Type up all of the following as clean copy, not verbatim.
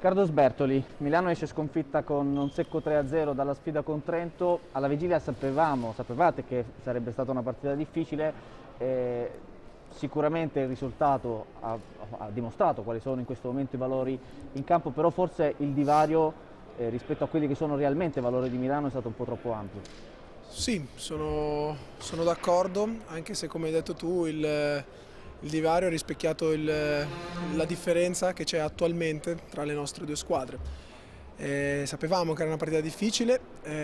Carlo Sbertoli, Milano esce sconfitta con un secco 3-0 dalla sfida con Trento. Alla vigilia sapevate che sarebbe stata una partita difficile. Sicuramente il risultato ha dimostrato quali sono in questo momento i valori in campo, però forse il divario rispetto a quelli che sono realmente i valori di Milano è stato un po' troppo ampio. Sì, sono d'accordo, anche se come hai detto tu il divario ha rispecchiato la differenza che c'è attualmente tra le nostre due squadre. Sapevamo che era una partita difficile,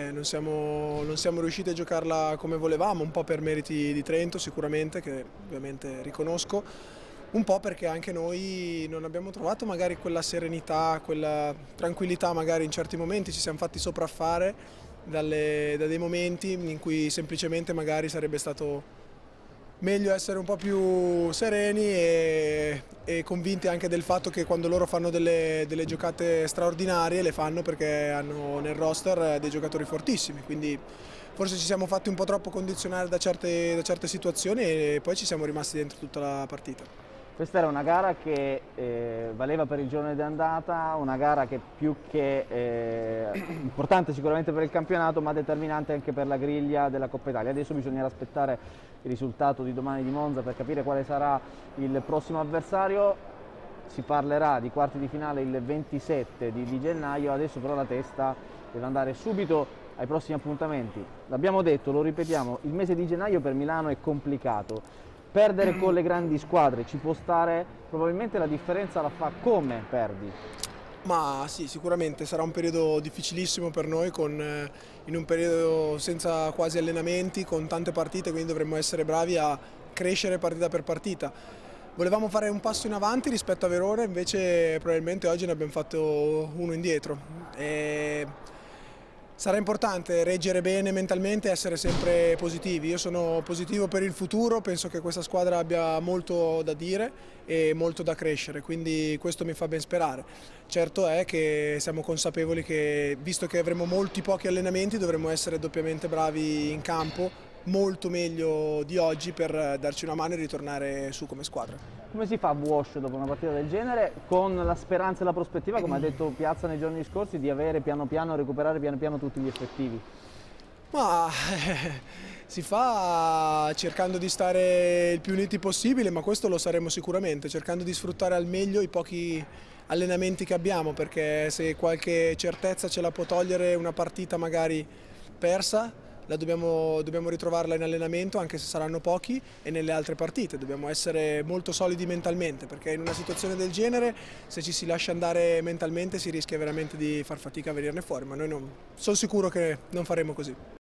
non siamo riusciti a giocarla come volevamo, un po' per meriti di Trento sicuramente, che ovviamente riconosco, un po' perché anche noi non abbiamo trovato magari quella serenità, quella tranquillità magari in certi momenti, ci siamo fatti sopraffare da dei momenti in cui semplicemente magari sarebbe stato meglio essere un po' più sereni e convinti anche del fatto che quando loro fanno delle giocate straordinarie le fanno perché hanno nel roster dei giocatori fortissimi, quindi forse ci siamo fatti un po' troppo condizionare da certe situazioni e poi ci siamo rimasti dentro tutta la partita. Questa era una gara che valeva per il girone di andata, una gara che più che importante sicuramente per il campionato, ma determinante anche per la griglia della Coppa Italia. Adesso bisognerà aspettare il risultato di domani di Monza per capire quale sarà il prossimo avversario. Si parlerà di quarti di finale il 27 di gennaio, adesso però la testa deve andare subito ai prossimi appuntamenti. L'abbiamo detto, lo ripetiamo, il mese di gennaio per Milano è complicato. Perdere con le grandi squadre ci può stare, probabilmente la differenza la fa come perdi. Ma sì, sicuramente sarà un periodo difficilissimo per noi, in un periodo senza quasi allenamenti, con tante partite, quindi dovremmo essere bravi a crescere partita per partita. Volevamo fare un passo in avanti rispetto a Verona, invece probabilmente oggi ne abbiamo fatto uno indietro. Sarà importante reggere bene mentalmente e essere sempre positivi. Io sono positivo per il futuro, penso che questa squadra abbia molto da dire e molto da crescere, quindi questo mi fa ben sperare. Certo è che siamo consapevoli che, visto che avremo molti pochi allenamenti, dovremo essere doppiamente bravi in campo, molto meglio di oggi per darci una mano e ritornare su come squadra. Come si fa a wash dopo una partita del genere, con la speranza e la prospettiva, come ha detto Piazza nei giorni scorsi, di avere piano piano, recuperare piano piano tutti gli effettivi? Ma si fa cercando di stare il più uniti possibile, ma questo lo saremo sicuramente, cercando di sfruttare al meglio i pochi allenamenti che abbiamo, perché se qualche certezza ce la può togliere una partita magari persa, dobbiamo ritrovarla in allenamento, anche se saranno pochi, e nelle altre partite. Dobbiamo essere molto solidi mentalmente, perché in una situazione del genere, se ci si lascia andare mentalmente, si rischia veramente di far fatica a venirne fuori, ma noi sono sicuro che non faremo così.